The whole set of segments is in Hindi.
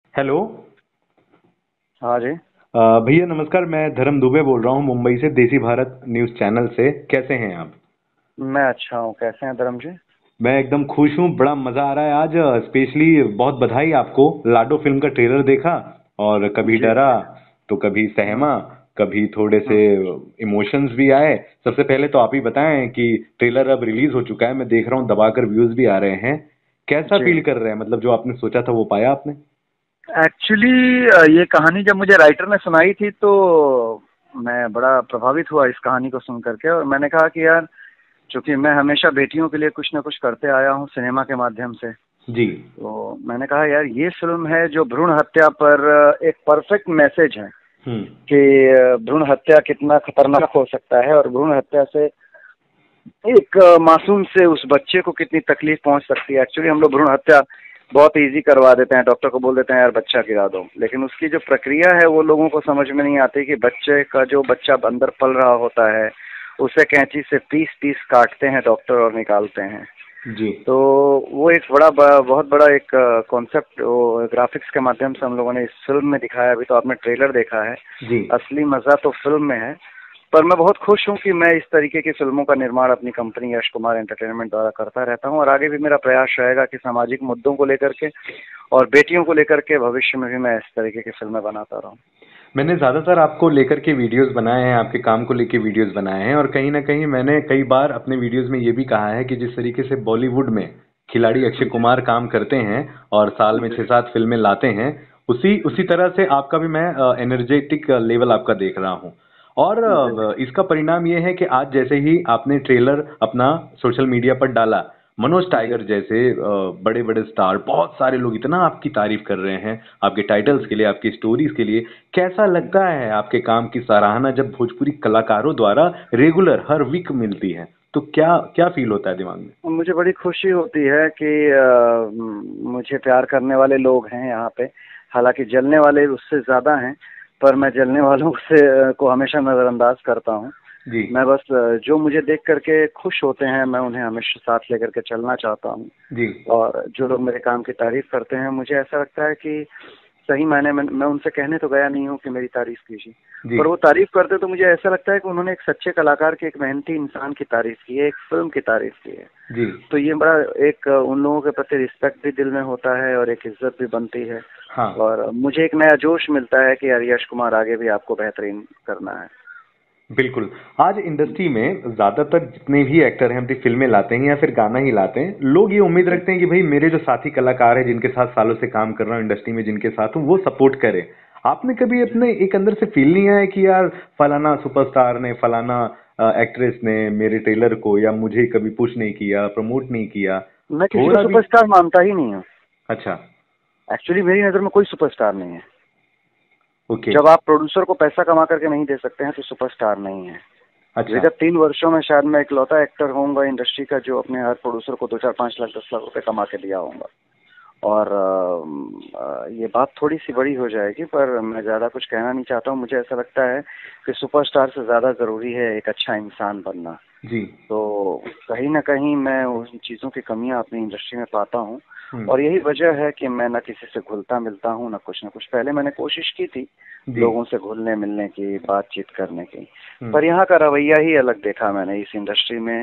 हेलो। हाँ जी। भैया नमस्कार, मैं धर्म दुबे बोल रहा हूँ मुंबई से, देसी भारत न्यूज़ चैनल से। कैसे हैं आप? मैं अच्छा हूँ। कैसे हैं धर्म जी? मैं एकदम खुश हूँ, बड़ा मज़ा आ रहा है आज। स्पेशली बहुत बधाई आपको। लाडो फिल्म का ट्रेलर देखा और कभी जी डरा जी। तो कभी हम्म सहमा, कभी थोड़े से हम्म। इमोशंस भी आए। सबसे पहले तो आप ही बताएं कि ट्रेलर अब रिलीज हो चुका है, मैं देख रहा हूँ दबाकर व्यूज़ भी आ रहे हैं। कैसा जी। फील कर रहे हैं? मतलब जो आपने सोचा था वो पाया आपने? एक्चुअली ये कहानी जब मुझे राइटर ने सुनाई थी तो मैं बड़ा प्रभावित हुआ इस कहानी को सुन करके, और मैंने कहा कि यार, चूंकि मैं हमेशा बेटियों के लिए कुछ न कुछ करते आया हूँ सिनेमा के माध्यम से, जी। तो मैंने कहा यार ये फिल्म है जो भ्रूण हत्या पर एक परफेक्ट मैसेज है हम्म। कि भ्रूण हत्या कितना खतरनाक हो सकता है, और भ्रूण हत्या से एक मासूम से उस बच्चे को कितनी तकलीफ पहुंच सकती है। एक्चुअली हम लोग भ्रूण हत्या बहुत इजी करवा देते हैं, डॉक्टर को बोल देते हैं यार बच्चा गिरा दो, लेकिन उसकी जो प्रक्रिया है वो लोगों को समझ में नहीं आती कि बच्चे का जो बच्चा अंदर पल रहा होता है उसे कैंची से पीस पीस काटते हैं डॉक्टर और निकालते हैं। जी। तो वो एक बहुत बड़ा एक कॉन्सेप्ट ग्राफिक्स के माध्यम से हम लोगों ने इस फिल्म में दिखाया। अभी तो आपने ट्रेलर देखा है, जी। असली मजा तो फिल्म में है। पर मैं बहुत खुश हूँ कि मैं इस तरीके की फिल्मों का निर्माण अपनी कंपनी यश कुमार एंटरटेनमेंट द्वारा करता रहता हूँ, और आगे भी मेरा प्रयास रहेगा कि सामाजिक मुद्दों को लेकर के और बेटियों को लेकर के भविष्य में भी मैं इस तरीके की फिल्में बनाता रहूँ। मैंने ज़्यादातर आपको लेकर के वीडियोस बनाए हैं, आपके काम को लेके वीडियोस बनाए हैं, और कहीं ना कहीं मैंने कई बार अपने वीडियोस में ये भी कहा है कि जिस तरीके से बॉलीवुड में खिलाड़ी अक्षय जी कुमार काम करते हैं और साल में जी। 6-7 फिल्में लाते हैं, उसी उसी तरह से आपका भी मैं एनर्जेटिक लेवल आपका देख रहा हूँ। और जी इसका परिणाम ये है कि आज जैसे ही आपने ट्रेलर अपना सोशल मीडिया पर डाला, मनोज जी टाइगर जैसे बड़े बड़े स्टार, बहुत सारे लोग इतना आपकी तारीफ कर रहे हैं, आपके टाइटल्स के लिए, आपकी स्टोरीज के लिए। कैसा लगता है आपके काम की सराहना जब भोजपुरी कलाकारों द्वारा रेगुलर हर वीक मिलती है? तो क्या क्या फील होता है दिमाग में? मुझे बड़ी खुशी होती है कि मुझे प्यार करने वाले लोग हैं यहाँ पे। हालांकि जलने वाले उससे ज्यादा हैं, पर मैं जलने वालों से को हमेशा नजरअंदाज करता हूँ। जी। मैं बस जो मुझे देख करके खुश होते हैं मैं उन्हें हमेशा साथ लेकर के चलना चाहता हूँ। जी। और जो लोग मेरे काम की तारीफ करते हैं मुझे ऐसा लगता है कि सही मायने में मैं उनसे कहने तो गया नहीं हूँ कि मेरी तारीफ कीजिए, जी। पर वो तारीफ करते तो मुझे ऐसा लगता है कि उन्होंने एक सच्चे कलाकार के, एक मेहनती इंसान की तारीफ की है, एक फिल्म की तारीफ की है। जी। तो ये बड़ा एक उन लोगों के प्रति रिस्पेक्ट भी दिल में होता है और एक इज्जत भी बनती है, हाँ। और मुझे एक नया जोश मिलता है कि यार यश कुमार आगे भी आपको बेहतरीन करना है। बिल्कुल। आज इंडस्ट्री में ज्यादातर जितने भी एक्टर हैं अपनी फिल्में लाते हैं या फिर गाना ही लाते हैं, लोग ये उम्मीद जी रखते हैं कि भाई मेरे जो साथी कलाकार हैं जिनके साथ सालों से काम कर रहा हूँ इंडस्ट्री में, जिनके साथ हूँ, वो सपोर्ट करे। आपने कभी जी। अपने एक अंदर से फील नहीं आया कि यार फलाना सुपरस्टार ने, फलाना एक्ट्रेस ने मेरे ट्रेलर को या मुझे कभी पुश नहीं किया, प्रमोट नहीं किया? मैं किसी को थोड़ा भी? सुपरस्टार मानता ही नहीं हूँ। अच्छा। एक्चुअली मेरी नज़र में कोई सुपरस्टार नहीं है। ओके। जब आप प्रोड्यूसर को पैसा कमा करके नहीं दे सकते हैं तो सुपरस्टार नहीं है। अच्छा। विगत 3 वर्षों में शायद मैं इकलौता एक्टर होऊंगा इंडस्ट्री का जो अपने हर प्रोड्यूसर को 2 4 5 लाख 10 लाख रुपए कमा के दिया होऊंगा। और ये बात थोड़ी सी बड़ी हो जाएगी, पर मैं ज़्यादा कुछ कहना नहीं चाहता हूँ। मुझे ऐसा लगता है कि सुपरस्टार से ज़्यादा ज़रूरी है एक अच्छा इंसान बनना। जी। तो कहीं ना कहीं मैं उन चीज़ों की कमियां अपनी इंडस्ट्री में पाता हूँ, हम्म। और यही वजह है कि मैं न किसी से घुलता मिलता हूँ न कुछ। पहले मैंने कोशिश की थी जी। लोगों से घुलने मिलने की, बातचीत करने की, हम्म। पर यहाँ का रवैया ही अलग देखा मैंने इस इंडस्ट्री में।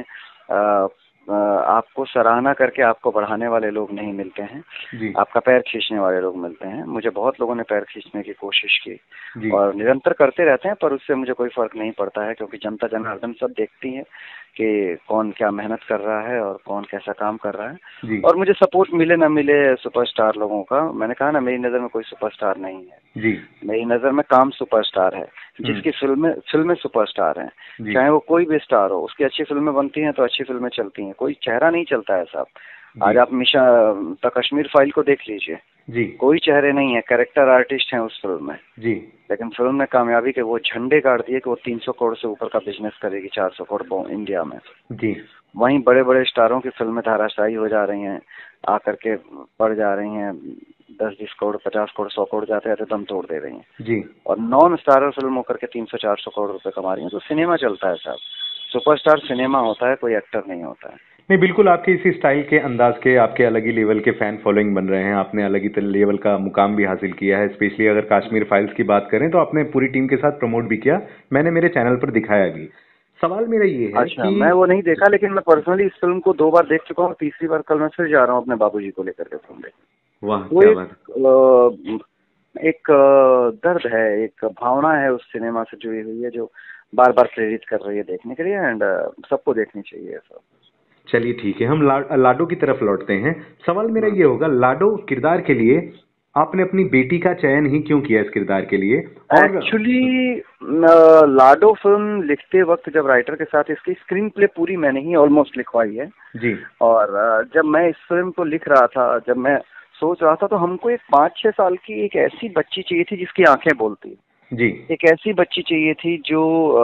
आपको सराहना करके आपको बढ़ाने वाले लोग नहीं मिलते हैं, जी। आपका पैर खींचने वाले लोग मिलते हैं। मुझे बहुत लोगों ने पैर खींचने की कोशिश की जी। और निरंतर करते रहते हैं, पर उससे मुझे कोई फर्क नहीं पड़ता है, क्योंकि जनता जनार्दन सब देखती है कि कौन क्या मेहनत कर रहा है और कौन कैसा काम कर रहा है। जी। और मुझे सपोर्ट मिले ना मिले सुपरस्टार लोगों का, मैंने कहा ना मेरी नज़र में कोई सुपरस्टार नहीं है। जी। मेरी नज़र में काम सुपरस्टार है, हम्म। जिसकी फिल्में फिल्में सुपरस्टार हैं। जी। चाहे वो कोई भी स्टार हो, उसकी अच्छी फिल्में बनती हैं तो अच्छी फिल्में चलती हैं, कोई चेहरा नहीं चलता है साहब। जी। आज आप मिशा द कश्मीर फाइल को देख लीजिए, जी। कोई चेहरे नहीं है, कैरेक्टर आर्टिस्ट हैं उस फिल्म में, जी। लेकिन फिल्म ने कामयाबी के वो झंडे गाड़ दिए कि वो 300 करोड़ से ऊपर का बिजनेस करेगी, 400 करोड़ इंडिया में। जी। वहीं बड़े बड़े स्टारों की फिल्में धाराशायी हो जा रही हैं, आकर के बढ़ जा रही हैं, 10 20 करोड़ 50 करोड़ 100 करोड़ जाते जाते दम तोड़ दे रही हैं, जी। और नॉन स्टारर फिल्म होकर के 300 400 करोड़ रुपए कमा रही हैं। तो सिनेमा चलता है साहब, सुपरस्टार सिनेमा होता है, कोई एक्टर नहीं होता है। नहीं, बिल्कुल आपके इसी स्टाइल के अंदाज के आपके अलग ही लेवल के फैन फॉलोइंग बन रहे हैं। आपने अलग ही लेवल का मुकाम भी हासिल किया है। स्पेशली अगर कश्मीर फाइल्स की बात करें तो आपने पूरी टीम के साथ प्रमोट भी किया, मैंने मेरे चैनल पर दिखाया भी। सवाल मेरा ये है अच्छा, कि मैं वो नहीं देखा, लेकिन मैं पर्सनली इस फिल्म को 2 बार देख चुका हूँ। तीसरी बार कल मैं फिर जा रहा हूँ अपने बाबूजी को लेकर के फिल्म देखने। वाह वो क्या बात एक दर्द है, एक भावना है उस सिनेमा से जुड़ी हुई है, जो बार बार प्रेरित कर रही है देखने के लिए। एंड सबको देखनी चाहिए ऐसा। चलिए ठीक है, हम लाडो की तरफ लौटते हैं। सवाल मेरा हम्म। ये होगा, लाडो किरदार के लिए आपने अपनी बेटी का चयन ही क्यों किया इस किरदार के लिए? और एक्चुअली लाडो फिल्म लिखते वक्त जब राइटर के साथ इसकी स्क्रीन प्ले पूरी मैंने ही ऑलमोस्ट लिखवाई है। जी और जब मैं इस फिल्म को लिख रहा था, जब मैं सोच रहा था, तो हमको एक 5-6 साल की एक ऐसी बच्ची चाहिए थी जिसकी आंखें बोलती। जी एक ऐसी बच्ची चाहिए थी जो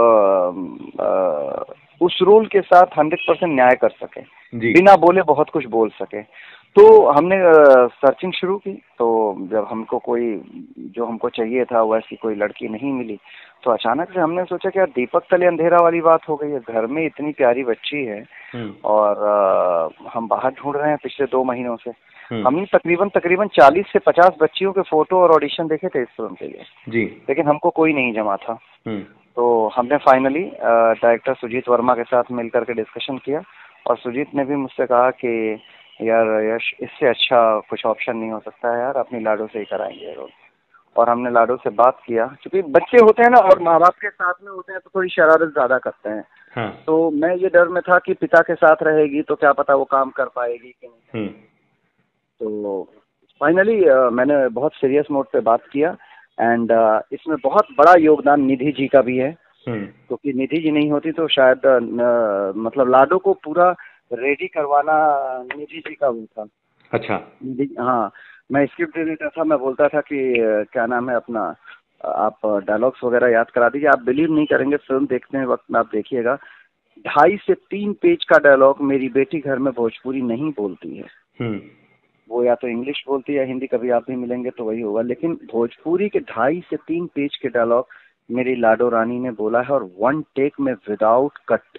उस रोल के साथ 100% न्याय कर सके, जी बिना बोले बहुत कुछ बोल सके। तो हमने सर्चिंग शुरू की। तो जब हमको कोई जो हमको चाहिए था वैसी कोई लड़की नहीं मिली, तो अचानक से हमने सोचा कि यार दीपक तले अंधेरा वाली बात हो गई है। घर में इतनी प्यारी बच्ची है और हम बाहर ढूंढ रहे हैं पिछले 2 महीनों से। हमने तकरीबन तकरीबन 40 से 50 बच्चियों के फोटो और ऑडिशन देखे थे इस फिल्म के लिए, जी लेकिन हमको कोई नहीं जमा था। हम्म तो हमने फाइनली डायरेक्टर सुजीत वर्मा के साथ मिलकर के डिस्कशन किया, और सुजीत ने भी मुझसे कहा कि यार यश, इससे अच्छा कुछ ऑप्शन नहीं हो सकता है यार, अपनी लाडो से ही कराएंगे ये रोल। और हमने लाडो से बात किया, क्योंकि बच्चे होते हैं ना और माँ बाप के साथ में होते हैं तो थोड़ी शरारत ज्यादा करते हैं। हाँ तो मैं ये डर में था कि पिता के साथ रहेगी तो क्या पता वो काम कर पाएगी कि नहीं। तो फाइनली मैंने बहुत सीरियस नोट पे बात किया। एंड इसमें बहुत बड़ा योगदान निधि जी का भी है, क्योंकि निधि जी नहीं होती तो शायद मतलब लाडो को पूरा रेडी करवाना निधि जी का वो था। अच्छा निधि, हाँ। मैं स्क्रिप्ट दे देता था, मैं बोलता था कि क्या नाम है अपना, आप डायलॉग्स वगैरह याद करा दीजिए। आप बिलीव नहीं करेंगे, फिल्म देखने वक्त में आप देखिएगा, 2.5 से 3 पेज का डायलॉग मेरी बेटी घर में भोजपुरी नहीं बोलती है। वो या तो इंग्लिश बोलती है या हिंदी, कभी आप भी मिलेंगे तो वही होगा, लेकिन भोजपुरी के 2.5 से 3 पेज के डायलॉग मेरी लाडो रानी ने बोला है, और 1 टेक में विदाउट कट।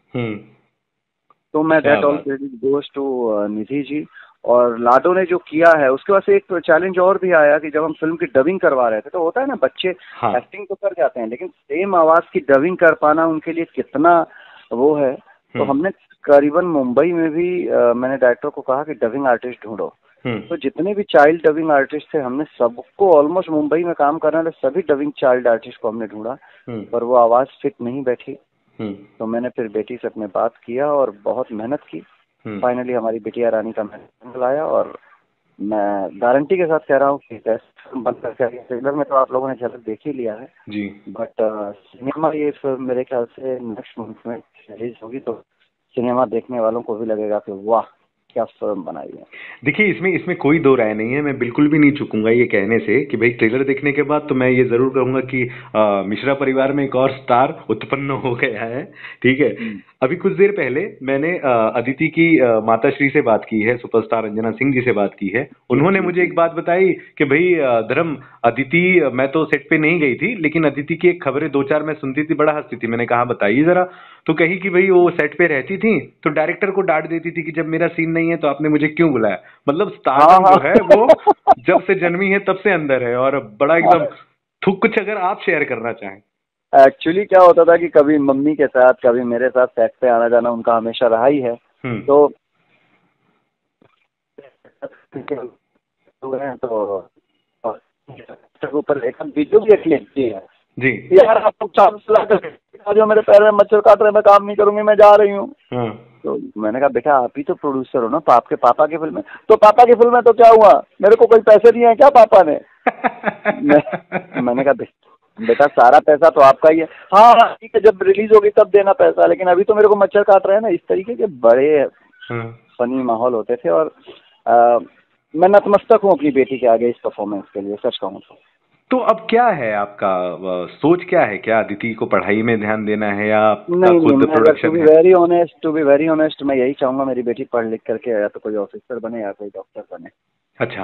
तो मैं that all credit goes to Nidhi ji. और लाडो ने जो किया है, उसके बाद से एक चैलेंज और भी आया कि जब हम फिल्म की डबिंग करवा रहे थे, तो होता है ना बच्चे एक्टिंग तो कर जाते हैं, लेकिन सेम आवाज की डबिंग कर पाना उनके लिए कितना वो है। तो हमने करीबन मुंबई में भी मैंने डायरेक्टर को कहा कि डबिंग आर्टिस्ट ढूंढो। तो जितने भी चाइल्ड डबिंग आर्टिस्ट थे, हमने सबको, ऑलमोस्ट मुंबई में काम करने वाले सभी डबिंग चाइल्ड आर्टिस्ट को हमने ढूंढा, पर वो आवाज फिट नहीं बैठी। तो मैंने फिर बेटी से अपने बात किया और बहुत मेहनत की। फाइनली हमारी बिटिया रानी का मैसेज आया, और मैं गारंटी के साथ कह रहा हूँ कि ट्रेलर में तो आप लोगों ने झलक देख ही लिया है जी, बट सिनेमा ये फिल्म मेरे ख्याल से नेक्स्ट मंथ में रिलीज होगी, तो सिनेमा देखने वालों को भी लगेगा कि वाह क्या फिल्म बनाई है। देखिए, इसमें कोई दो राय नहीं है। मैं बिल्कुल भी नहीं चूकूंगा ये कहने से कि भाई ट्रेलर देखने के बाद तो मैं ये जरूर कहूंगा कि मिश्रा परिवार में एक और स्टार उत्पन्न हो गया है। ठीक है, अभी कुछ देर पहले मैंने अदिति की माताश्री से बात की है, सुपरस्टार अंजना सिंह जी से बात की है। उन्होंने मुझे एक बात बताई कि भाई धर्म, अदिति, मैं तो सेट पे नहीं गई थी, लेकिन अदिति की एक खबरें 2-4 मैं सुनती थी, बड़ा हंसती थी। मैंने कहा बताइए जरा। तो कही कि भाई वो सेट पे रहती थी तो डायरेक्टर को डांट देती थी कि जब मेरा सीन नहीं है तो आपने मुझे क्यों बुलाया। मतलब स्टारडम जो है वो जब से जन्मी है तब से अंदर है, और बड़ा एकदम कुछ अगर आप शेयर करना चाहें। एक्चुअली क्या होता था कि कभी मम्मी के साथ, कभी मेरे साथ सेट पे आना जाना उनका हमेशा रहा ही है। तो ऊपर एक वीडियो भी एक लेती है जी, यार आप लोग जो मेरे पैर में मच्छर काट रहे हैं, मैं काम नहीं करूंगी, मैं जा रही हूँ। तो मैंने कहा बेटा आप ही तो प्रोड्यूसर हो ना, तो आपके पापा की फिल्म है, तो पापा की फिल्म है तो क्या हुआ, मेरे को कोई पैसे दिए हैं क्या पापा ने? मैंने कहा बेटा सारा पैसा तो आपका ही है। हाँ ठीक है, जब रिलीज होगी तब देना पैसा, लेकिन अभी तो मेरे को मच्छर काट रहे हैं ना। इस तरीके के बड़े फनी माहौल होते थे, और मैं नतमस्तक हूँ अपनी बेटी के आगे इस परफॉर्मेंस के लिए, सच कहूँ तो। अब क्या है आपका सोच, क्या है? क्या अदिति को पढ़ाई में ध्यान देना है या खुद production? To be very honest मैं यही चाहूंगा मेरी बेटी पढ़ लिख करके या तो कोई ऑफिसर बने या कोई डॉक्टर बने। अच्छा।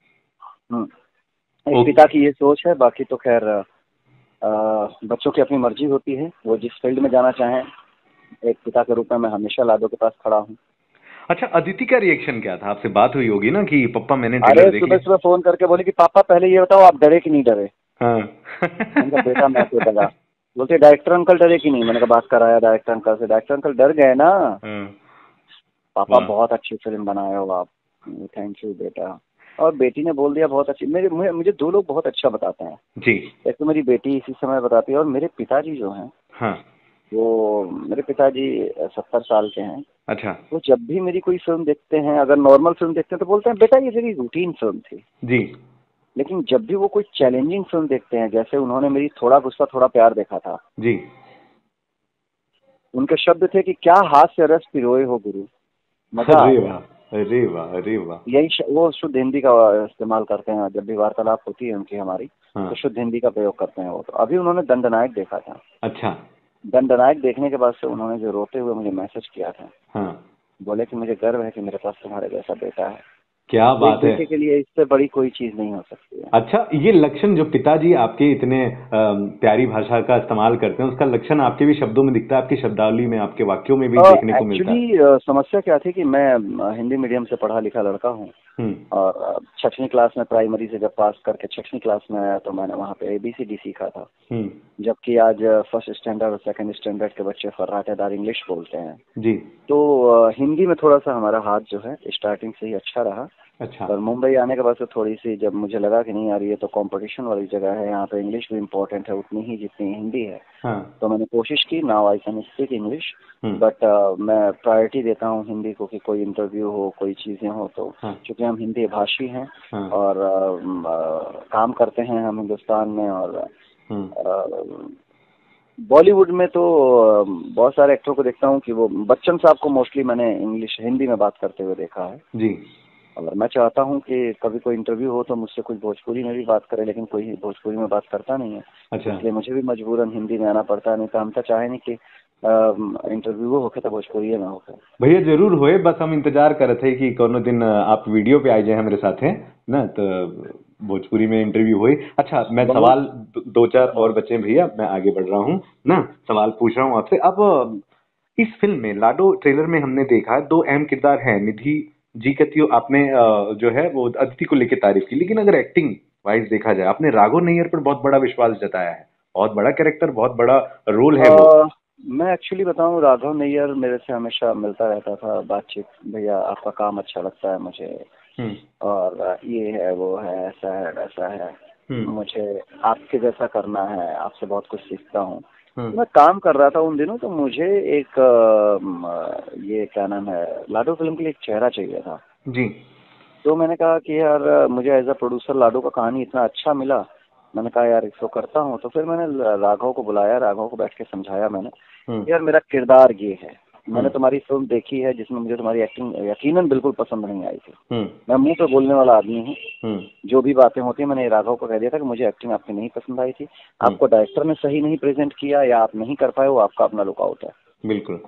एक पिता की ये सोच है, बाकी तो खैर बच्चों की अपनी मर्जी होती है, वो जिस फील्ड में जाना चाहें। एक पिता के रूप में मैं हमेशा लाडो के पास खड़ा हूँ। अच्छा, अदिति का रिएक्शन क्या था? आपसे बात हुई होगी ना कि पप्पा मैंने अरे ट्रेलर देख सुबह लिया। सुबह फोन करके बोले कि पापा पहले ये बताओ आप डरे कि नहीं डरे। हाँ। मैंने कहा बेटा मैं तो डरा। बोलते डायरेक्टर अंकल डरे कि नहीं। मैंने कहा बात कराया डायरेक्टर अंकल से, डायरेक्टर अंकल डर गए ना। हाँ, पापा वाह। बहुत अच्छी फिल्म बनाए हो आप। थैंक यू बेटा। और बेटी ने बोल दिया बहुत अच्छी। मुझे दो लोग बहुत अच्छा बताते हैं। जी। एक तो मेरी बेटी इसी समय बताती है, और मेरे पिताजी जो हैं हाँ। वो, मेरे पिताजी 70 साल के हैं। अच्छा। वो जब भी मेरी कोई फिल्म देखते हैं, अगर नॉर्मल फिल्म देखते हैं तो बोलते हैं बेटा ये मेरी रूटीन फिल्म थी। जी। लेकिन जब भी वो कोई चैलेंजिंग फिल्म देखते हैं, जैसे उन्होंने मेरी थोड़ा गुस्सा थोड़ा प्यार देखा था, जी। उनके शब्द थे कि क्या हास्य रस पिरोए हो गुरु, मजा आ अरे गया। वाह, अरे वाह, अरे वाह। वो शुद्ध हिंदी का इस्तेमाल करते हैं जब भी वार्तालाप होती है उनकी हमारी, हाँ। तो शुद्ध हिंदी का प्रयोग करते हैं वो। तो अभी उन्होंने दंडनायक देखा था। अच्छा। दंडनायक देखने के बाद से उन्होंने जो रोते हुए मुझे मैसेज किया था, हाँ। बोले कि मुझे गर्व है कि मेरे पास तुम्हारे जैसा बेटा है। क्या तो एक बात है। बेटे के लिए इससे बड़ी कोई चीज नहीं हो सकती है। अच्छा, ये लक्षण जो पिताजी आपके इतने प्यारी भाषा का इस्तेमाल करते हैं, उसका लक्षण आपके भी शब्दों में दिखता है, आपकी शब्दावली में, आपके वाक्यों में भी देखने को मिलता है। एक्चुअली समस्या क्या थी कि मैं हिंदी मीडियम से पढ़ा लिखा लड़का हूँ। हम्म। और 6वीं क्लास में प्राइमरी से जब पास करके 6वीं क्लास में आया तो मैंने वहाँ पे ABCD सीखा था। हम्म। जबकि आज फर्स्ट स्टैंडर्ड और सेकंड स्टैंडर्ड के बच्चे फर्राटेदार इंग्लिश बोलते हैं। जी। तो हिंदी में थोड़ा सा हमारा हाथ जो है स्टार्टिंग से ही अच्छा रहा। अच्छा। और मुंबई आने के बाद से थोड़ी सी जब मुझे लगा कि नहीं यार ये तो कंपटीशन वाली जगह है, यहाँ पे इंग्लिश भी इम्पोर्टेंट है उतनी ही जितनी हिंदी है। हाँ। तो मैंने कोशिश की, now I can speak English, hmm. But मैं प्रायोरिटी देता हूँ हिंदी को कि कोई इंटरव्यू हो, कोई चीज़ें हो तो, हाँ। क्योंकि हम हिंदी भाषी हैं। हाँ। और काम करते हैं हम हिंदुस्तान में। और हम्म। बॉलीवुड में तो बहुत सारे एक्टरों को देखता हूँ कि वो, बच्चन साहब को मोस्टली मैंने इंग्लिश हिंदी में बात करते हुए देखा है। जी। और मैं चाहता हूँ कि कभी कोई इंटरव्यू हो तो मुझसे कुछ भोजपुरी में भी बात करे, लेकिन कोई भोजपुरी में बात करता नहीं है। अच्छा। इसलिए मुझे भी मजबूरन हिंदी में आना पड़ता है, नहीं तो हम तो चाहे नहीं कि इंटरव्यू होके तो भोजपुरी में होके। भैया जरूर होए, बस हम इंतजार कर रहे थे कि कोनो दिन आप वीडियो पे आ जाए हमारे साथ हैं ना, तो भोजपुरी में इंटरव्यू हुई। अच्छा, मैं बहुत सवाल दो चार और बहुत। बचे हैं भैया, मैं आगे बढ़ रहा हूँ ना, सवाल पूछ रहा हूँ आपसे। अब इस फिल्म में लाडो ट्रेलर में हमने देखा दो अहम किरदार हैं। निधि जी का तो आपने जो है वो अदिति को लेके तारीफ की, लेकिन अगर एक्टिंग वाइज देखा जाए, आपने राघव नैयर पर बहुत बड़ा विश्वास जताया है। बहुत बड़ा कैरेक्टर, बहुत बड़ा रोल है वो। मैं एक्चुअली बताऊं, राघव नैयर मेरे से हमेशा मिलता रहता था बातचीत, भैया आपका काम अच्छा लगता है मुझे, हम्म। और ये है वो है ऐसा है वैसा है, हम्म। मुझे आपके जैसा करना है, आपसे बहुत कुछ सीखता हूँ। हम्म। मैं काम कर रहा था उन दिनों, तो मुझे एक ये क्या नाम है, लाडो फिल्म के लिए एक चेहरा चाहिए था। जी। तो मैंने कहा कि यार मुझे एज अ प्रोड्यूसर लाडो का कहानी इतना अच्छा मिला, मैंने कहा यार इसको करता हूँ। तो फिर मैंने राघव को बुलाया, राघव को बैठ के समझाया मैंने, हम्म। यार मेरा किरदार ये है, मैंने हम्म। तुम्हारी फिल्म देखी है जिसमें मुझे तुम्हारी एक्टिंग यकीनन बिल्कुल पसंद नहीं आई थी। हम्म। मैं मुंह पे बोलने वाला आदमी हूँ, हम्म। जो भी बातें होती है मैंने राघव को कह दिया था कि मुझे एक्टिंग आपकी नहीं पसंद आई थी, आपको डायरेक्टर ने सही नहीं प्रेजेंट किया या आप नहीं कर पाए, वो आपका अपना लुकआउट है। बिल्कुल।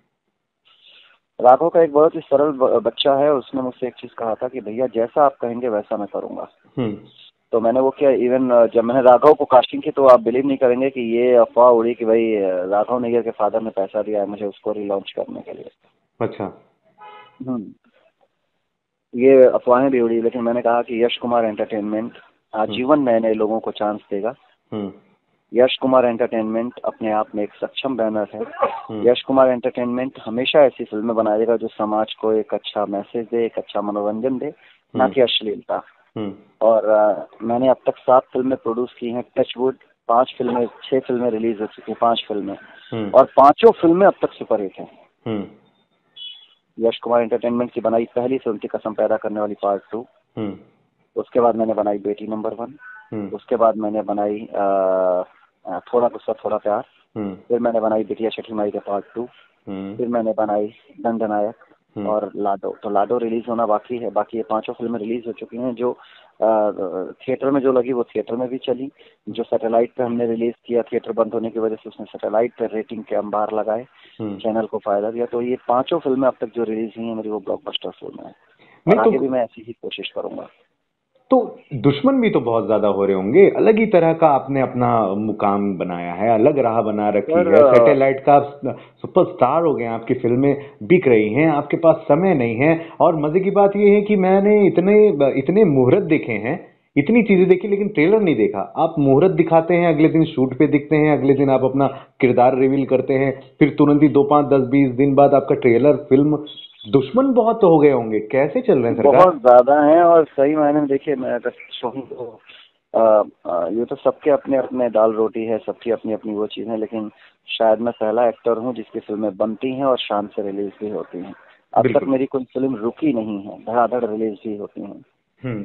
राघव का एक बहुत ही सरल बच्चा है, उसने मुझसे एक चीज कहा था कि भैया जैसा आप कहेंगे वैसा मैं करूंगा। हम्म। तो मैंने वो किया। इवन जब मैंने राघव को कास्टिंग की तो आप बिलीव नहीं करेंगे कि ये अफवाह उड़ी कि भाई राघव नैयर के फादर ने पैसा दिया है मुझे उसको रिलॉन्च करने के लिए। अच्छा। हम्म। ये अफवाहें भी उड़ी, लेकिन मैंने कहा कि यश कुमार एंटरटेनमेंट आजीवन नए नए लोगों को चांस देगा। हम्म। यश कुमार एंटरटेनमेंट अपने आप में एक सक्षम बैनर है। हम्म। यश कुमार एंटरटेनमेंट हमेशा ऐसी फिल्में बनाएगा जो समाज को एक अच्छा मैसेज दे, एक अच्छा मनोरंजन दे, ना कि अश्लीलता। हम्म। और मैंने अब तक 7 फिल्में प्रोड्यूस की हैं, टचवुड। 5 फिल्में, 6 फिल्में रिलीज हो चुकी हैं, 5 फिल्में, हम्म। और 5 फिल्में अब तक सुपरहिट हैं। हम्म। यश कुमार एंटरटेनमेंट की बनाई पहली फिल्म थी कसम पैदा करने वाली पार्ट 2। हम्म। उसके बाद मैंने बनाई बेटी नंबर 1। हम्म। उसके बाद मैंने बनाई थोड़ा गुस्सा थोड़ा प्यार। हम्म। फिर मैंने बनाई बिटिया छठी माई के पार्ट 2। हम्म। फिर मैंने बनाई दंडनायक हम्म। और लाडो। तो लाडो रिलीज होना बाकी है, बाकी ये 5 फिल्में रिलीज हो चुकी हैं। जो थिएटर में जो लगी वो थिएटर में भी चली, जो सैटेलाइट पे हमने रिलीज किया थिएटर बंद होने की वजह से उसने सैटेलाइट पे रेटिंग के अंबार लगाए, चैनल को फायदा दिया। तो ये 5 फिल्में अब तक जो रिलीज हुई हैं मेरी वो ब्लॉकबस्टर फिल्में हैं, और नहीं तो आगे भी मैं ऐसी ही कोशिश करूंगा। तो दुश्मन भी तो बहुत ज्यादा हो रहे होंगे, अलग ही तरह का आपने अपना मुकाम बनाया है, अलग राह बना रखी सर है, सैटेलाइट का सुपरस्टार हो गए हैं, आपकी फिल्में बिक रही हैं, आपके पास समय नहीं है। और मजे की बात यह है कि मैंने इतने इतने मुहूर्त देखे हैं, इतनी चीजें देखी, लेकिन ट्रेलर नहीं देखा। आप मुहूर्त दिखाते हैं, अगले दिन शूट पे दिखते हैं, अगले दिन आप अपना किरदार रिवील करते हैं, फिर तुरंत ही 2 5 10 20 दिन बाद आपका ट्रेलर फिल्म। दुश्मन बहुत हो गए होंगे, कैसे चल रहे हैं बहुत सरकार? ज्यादा हैं, और सही मायने में देखिए, मैं अगर कहूँ तो ये तो सबके अपने अपने दाल रोटी है, सबकी अपनी अपनी वो चीज़ है, लेकिन शायद मैं पहला एक्टर हूँ जिसकी फिल्में बनती हैं और शान से रिलीज भी होती हैं। अब तक बिल्कुल। मेरी कोई फिल्म रुकी नहीं है, धड़ाधड़ रिलीज भी होती हैं। हम्म।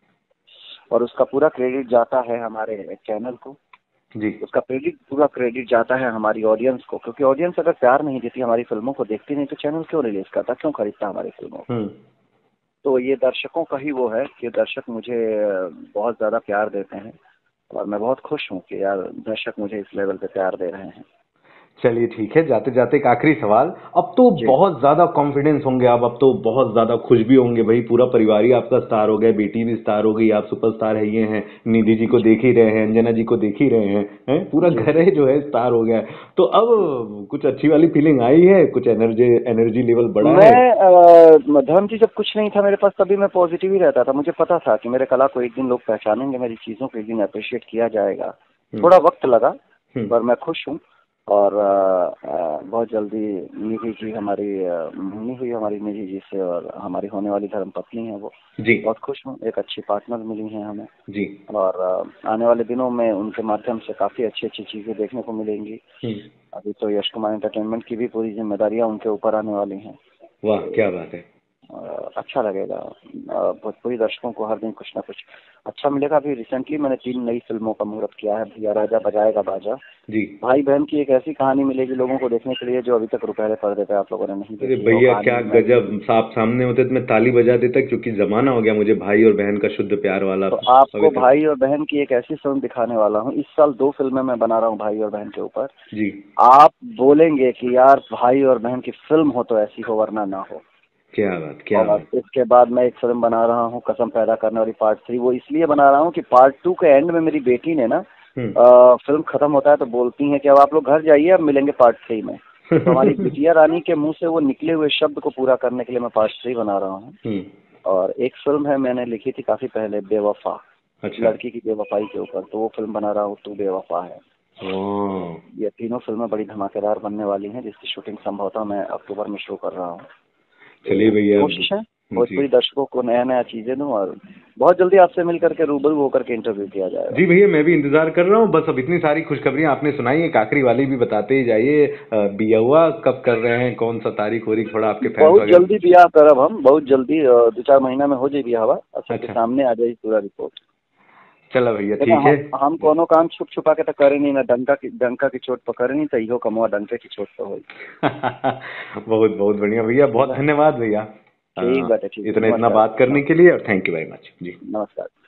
और उसका पूरा क्रेडिट जाता है हमारे चैनल को, जी। उसका पूरा क्रेडिट जाता है हमारी ऑडियंस को, क्योंकि ऑडियंस अगर प्यार नहीं देती, हमारी फिल्मों को देखती नहीं, तो चैनल क्यों रिलीज करता, क्यों खरीदता हमारी फिल्मों को? हम्म। तो ये दर्शकों का ही वो है कि दर्शक मुझे बहुत ज़्यादा प्यार देते हैं, और मैं बहुत खुश हूँ कि यार दर्शक मुझे इस लेवल पे प्यार दे रहे हैं। चलिए ठीक है, जाते जाते एक आखिरी सवाल। अब तो जी। बहुत ज्यादा कॉन्फिडेंस होंगे आप, अब तो बहुत ज्यादा खुश भी होंगे भाई, पूरा परिवार ही आपका स्टार हो गया, बेटी भी स्टार हो गई, आप सुपरस्टार है ये हैं, निधि जी को जी। देख ही रहे हैं, अंजना जी को देख ही रहे हैं, पूरा जी। घर है जो है स्टार हो गया है। तो अब कुछ अच्छी वाली फीलिंग आई है, कुछ एनर्जी एनर्जी लेवल बढ़ा है? मैं धर्म जी, जब कुछ नहीं था मेरे पास तभी मैं पॉजिटिव ही रहता था। मुझे पता था कि मेरे कला को एक दिन लोग पहचानेंगे, मेरी चीज़ों को एक दिन अप्रिशिएट किया जाएगा। हम्म। थोड़ा वक्त लगा, हम्म। पर मैं खुश हूँ। और बहुत जल्दी निधि जी हमारी मिलनी हुई हमारी निधि जी से, और हमारी होने वाली धर्म पत्नी है वो। जी। बहुत खुश हूँ, एक अच्छी पार्टनर मिली है हमें। जी। और आने वाले दिनों में उनके माध्यम से काफ़ी अच्छी अच्छी चीज़ें देखने को मिलेंगी। हम्म। अभी तो यश कुमार एंटरटेनमेंट की भी पूरी जिम्मेदारियां उनके ऊपर आने वाली हैं। वाह क्या बात है। अच्छा लगेगा। भोजपुरी दर्शकों को हर दिन कुछ ना कुछ अच्छा मिलेगा। अभी रिसेंटली मैंने 3 नई फिल्मों का मुहूर्त किया है। भैया राजा बजाएगा बाजा, जी। भाई बहन की एक ऐसी कहानी मिलेगी लोगों को देखने के लिए जो अभी तक रुपहले पर्दे पे आप लोगों ने नहीं अरे देखी है। वो भैया कहानी क्या मैं, गजब, आप सामने होते तो मैं ताली बजा देता, क्योंकि जमाना हो गया मुझे भाई और बहन का शुद्ध प्यार वाला तो अभी आपको तक। भाई और बहन की एक ऐसी फिल्म दिखाने वाला हूँ। इस साल 2 फिल्में मैं बना रहा हूँ भाई और बहन के ऊपर। जी। आप बोलेंगे कि यार भाई और बहन की फिल्म हो तो ऐसी हो, वरना ना हो। क्या बात, क्या और बात। इसके बाद मैं एक फिल्म बना रहा हूँ कसम पैदा करने वाली पार्ट 3। वो इसलिए बना रहा हूँ कि पार्ट 2 के एंड में मेरी बेटी ने ना, फिल्म खत्म होता है तो बोलती हैं कि अब आप लोग घर जाइए, अब मिलेंगे पार्ट 3 में। तो हमारी बिटिया रानी के मुंह से वो निकले हुए शब्द को पूरा करने के लिए मैं पार्ट 3 बना रहा हूँ। और एक फिल्म है मैंने लिखी थी काफी पहले, बेवफा, अच्छा। लड़की की बेवफाई के ऊपर, तो वो फिल्म बना रहा हूँ तू बेवफा है। ओ। ये तीनों फिल्में बड़ी धमाकेदार बनने वाली हैं, जिसकी शूटिंग संभवतः मैं अक्टूबर में शुरू कर रहा हूँ। चलिए भैया। कोशिश है जी। भोजपुरी दर्शकों को नया नया चीजें दूं, और बहुत जल्दी आपसे मिल करके रूबरू होकर के इंटरव्यू किया जाएगा। जी भैया, मैं भी इंतजार कर रहा हूँ। बस अब इतनी सारी खुशखबरियां आपने सुनाई, एक आखिरी वाली भी बताते ही जाइए। बियाहुआ कब कर रहे हैं, कौन सा तारीख हो रही, थोड़ा आपके फैंस बहुत वगैरह। जल्दी ब्याह करब हम, बहुत जल्दी 2 4 महीना में हो जाए ब्याह, अब सबके अच्छा। सामने आ जाए पूरा रिपोर्ट। चलो भैया देखो ठीक है। हम कोनो काम छुप छुपा के तो करे नहीं ना, डंका की चोट पकड़े नहीं तो इहो कमुआ डंके की चोट तो होई। बहुत बहुत बढ़िया भैया, बहुत धन्यवाद भैया ठीक बात है, ठीक है, इतना इतना नमस्कार। बात करने के लिए, और थैंक यू वेरी मच जी। नमस्कार।